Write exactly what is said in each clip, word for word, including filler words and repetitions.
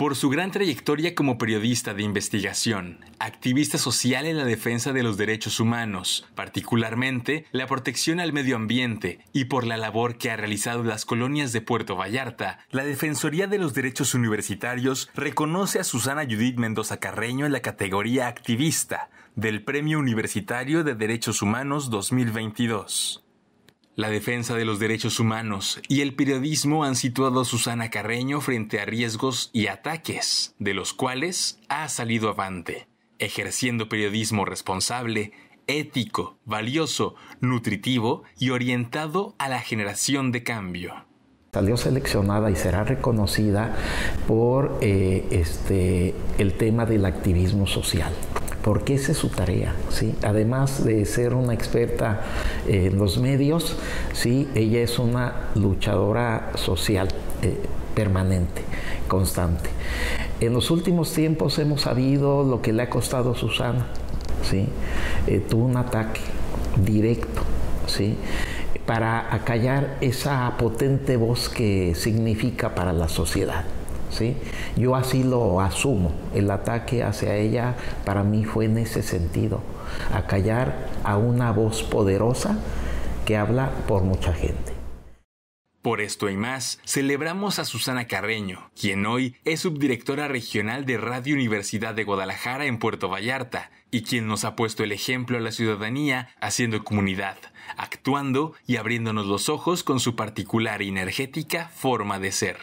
Por su gran trayectoria como periodista de investigación, activista social en la defensa de los derechos humanos, particularmente la protección al medio ambiente, y por la labor que ha realizado en las colonias de Puerto Vallarta, la Defensoría de los Derechos Universitarios reconoce a Susana Judith Mendoza Carreño en la categoría activista del Premio Universitario de Derechos Humanos dos mil veintidós. La defensa de los derechos humanos y el periodismo han situado a Susana Carreño frente a riesgos y ataques, de los cuales ha salido avante, ejerciendo periodismo responsable, ético, valioso, nutritivo y orientado a la generación de cambio. Salió seleccionada y será reconocida por eh, este, el tema del activismo social, porque esa es su tarea, ¿sí? Además de ser una experta en los medios, ¿sí? Ella es una luchadora social eh, permanente, constante. En los últimos tiempos hemos sabido lo que le ha costado a Susana, ¿sí? Eh, tuvo un ataque directo, ¿sí? Para acallar esa potente voz que significa para la sociedad, ¿sí? Yo así lo asumo. El ataque hacia ella para mí fue en ese sentido, acallar a una voz poderosa que habla por mucha gente. Por esto y más, celebramos a Susana Carreño, quien hoy es subdirectora regional de Radio Universidad de Guadalajara en Puerto Vallarta, y quien nos ha puesto el ejemplo a la ciudadanía haciendo comunidad, actuando y abriéndonos los ojos con su particular y energética forma de ser.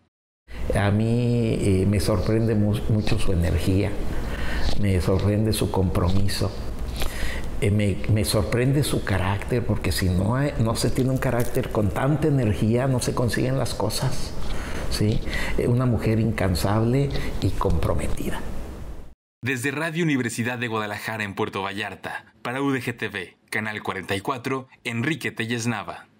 A mí eh, me sorprende mu mucho su energía, me sorprende su compromiso, eh, me, me sorprende su carácter, porque si no, hay, no se tiene un carácter con tanta energía, no se consiguen las cosas, ¿sí? Eh, una mujer incansable y comprometida. Desde Radio Universidad de Guadalajara en Puerto Vallarta, para U D G T V, Canal cuarenta y cuatro, Enrique Telles Nava.